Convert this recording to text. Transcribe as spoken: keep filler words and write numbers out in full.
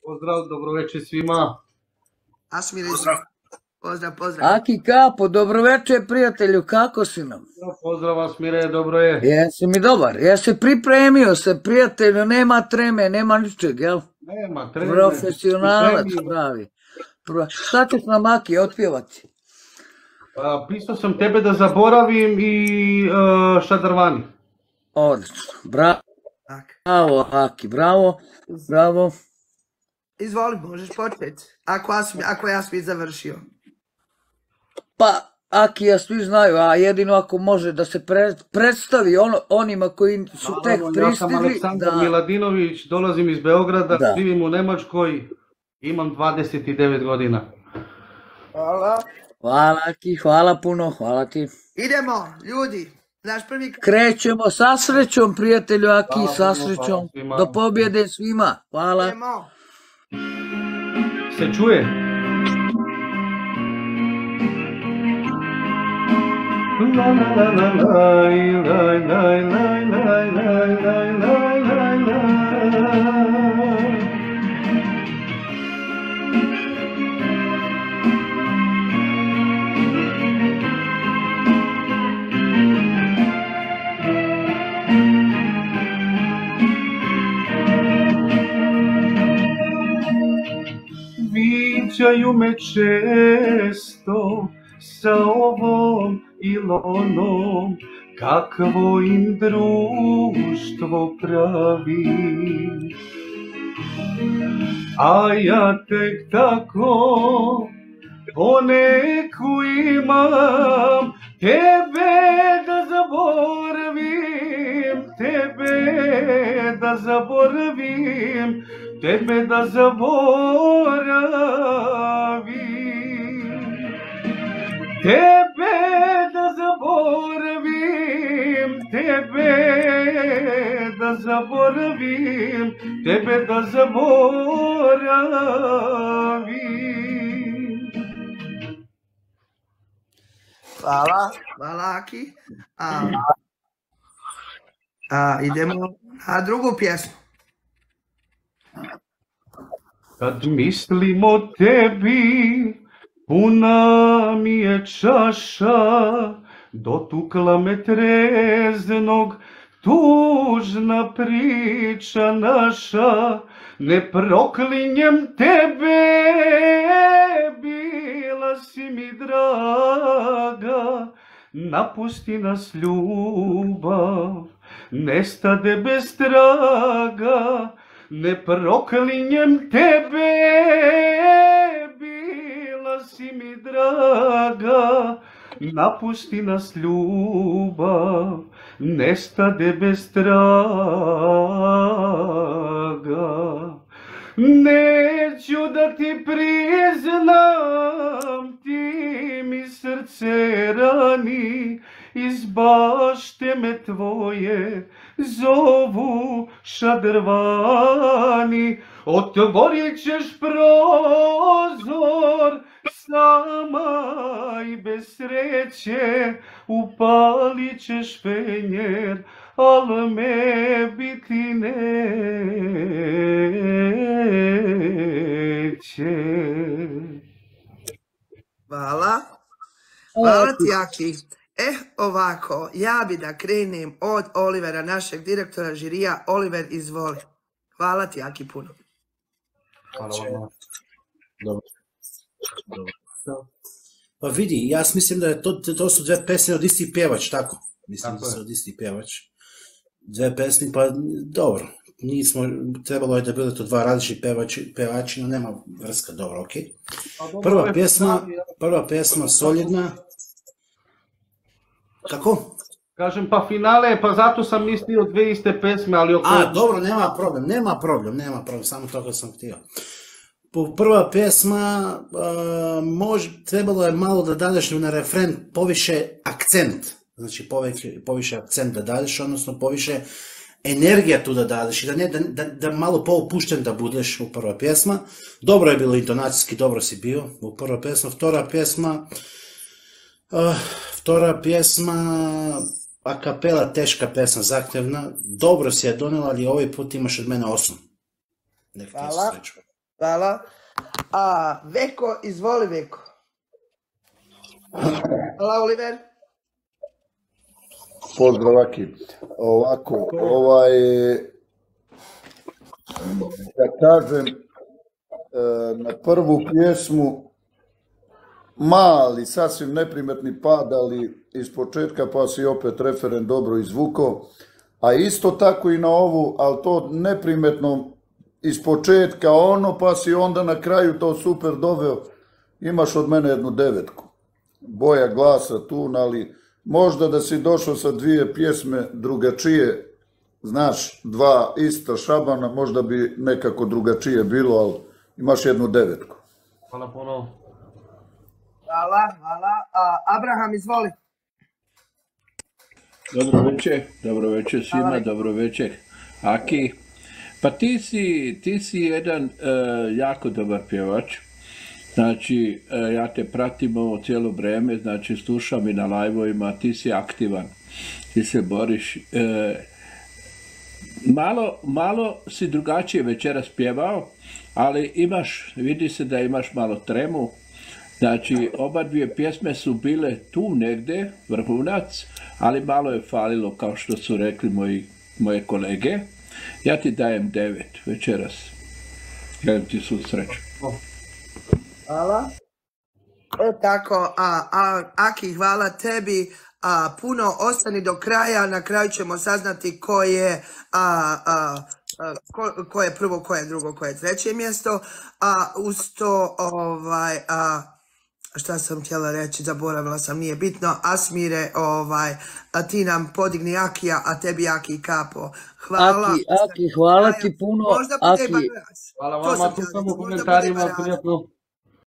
Pozdrav, dobroveče svima. Asmir, pozdrav. Pozdrav, pozdrav. Aki Kapo, dobroveče prijatelju, kako si nam? Pozdrav Asmire, dobro je. Jesi mi dobar, jesi pripremio se prijatelju, nema treme, nema ničeg, jel? Nema treme. Profesionalac pravi. Šta ćeš nam Aki otpjevati? Pisao sam tebe da zaboravim i Šadarvani. Odlično, bravo. Bravo Aki, bravo, bravo. Izvoli, možeš početi, ako ja svi završio. Pa, Aki, ja svi znaju, a jedino ako može da se predstavi onima koji su tek pristigli. Ja sam Aleksandar Miladinović, dolazim iz Beograda, živim u Nemačkoj, imam dvadeset devet godina. Hvala. Hvala Aki, hvala puno, hvala ti. Idemo, ljudi. Krećemo sa srećom, prijatelju Aki, sa srećom. Do pobjede svima. Hvala. Se čuje? Viđaju me često sa ovom ili onom, kakvo im društvo pravi. A ja tek tako poneku imam, tebe da zaboravim, tebe da zaboravim, tebe da zaboravim, tebe da zaboravim, tebe da zaboravim, tebe da zaboravim. Hvala, hvala Aki. Idemo na drugu pjesmu. Kad mislim o tebi, puna mi je čaša, dotukla me treznog, tužna priča naša, ne proklinjem tebe, bila si mi draga, napusti nas ljubav, nestade bez traga, ne proklinjem tebe, bila si mi draga, napusti nas ljubav, nestade bez traga. Neću da ti priznam, ti mi srce rani, iz bašte me tvoje zovu Šadarvani. Otvorit ćeš prozor sama i bez sreće, upalit ćeš fenjer, al me biti neće. Hvala. Hvala ti Aki. Eh, ovako, ja bi da krenem od Olivera, našeg direktora žirija. Oliver, izvoli. Hvala ti, Aki, puno. Hvala vam. Dobro. Pa vidi, ja mislim da je to, to su dve pesme od istih pjevač, tako? Mislim da su od istih pjevač. Dve pesmi, pa dobro. Nismo, trebalo je da bilo to dva različiti pevači, pevači, no nema vrska, dobro, okej. Prva pjesma, prva pjesma solidna. Kako? Kažem, pa finale, pa zato sam mislio dve iste pesme, ali ok. A, dobro, nema problem, nema problem, nema problem, samo toga sam htio. Prva pjesma, trebalo je malo da dadeš na refren poviše akcent, znači poviše akcent da dadeš, odnosno poviše energija tu da dadeš i da malo poupušten da budeš u prva pjesma. Dobro je bilo intonacijski, dobro si bio u prva pjesma. Vtora pjesma, vtora pjesma, a kapela, teška pesma, zahtevna, dobro si je donela, ali ovaj put imaš od mene osam. Hvala. Hvala. A, Veko, izvoli Veko. Hvala, Oliver. Pozdrav, Aki. Ovako, ovaj, da kažem, na prvu pjesmu mali, sasvim neprimetni pad, ali iz početka pa si opet referen dobro izvuko, a isto tako i na ovu, ali to neprimetno iz početka ono, pa si onda na kraju to super doveo, imaš od mene jednu devetku. Boja glasa tu, ali možda da si došao sa dvije pjesme drugačije, znaš, dva ista Šabana, možda bi nekako drugačije bilo, ali imaš jednu devetku. Hvala puno. Hvala, hvala. A, Abraham, izvoli. Dobro večer, dobro večer svima, dobro večer, Aki. Pa ti si, ti si jedan uh, jako dobar pjevač. Znači, uh, ja te pratim ovo cijelo vrijeme, znači slušam i na live-ovima, ti si aktivan, ti se boriš. Uh, malo, malo si drugačije večeras pjevao, ali imaš, vidi se da imaš malo tremu. Znači, oba dvije pjesme su bile tu negdje, vrhunac, ali malo je falilo, kao što su rekli moji, moje kolege. Ja ti dajem devet večeras. Želim ti svu sreću. Hvala. E tako, a, a, Aki, hvala tebi. A, puno ostani do kraja, na kraju ćemo saznati ko je, a, a, a, ko, ko je prvo, ko je drugo, ko je treće mjesto. A uz to, ovaj, a, šta sam htjela reći, zaboravila sam, nije bitno. Asmire, ovaj, a ti nam podigni Akija, a tebi Aki kapo. Hvala. Aki, Aki, hvala ti puno. Možda po tebi Aki. glas. Hvala vama, tu samo u komentarima, prijatno.